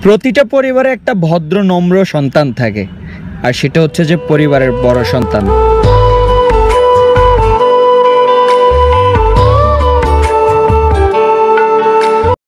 প্রতিটা পরিবারে একটা ভদ্র নম্র সন্তান থাকে, আর সেটা হচ্ছে যে পরিবারের বড় সন্তান।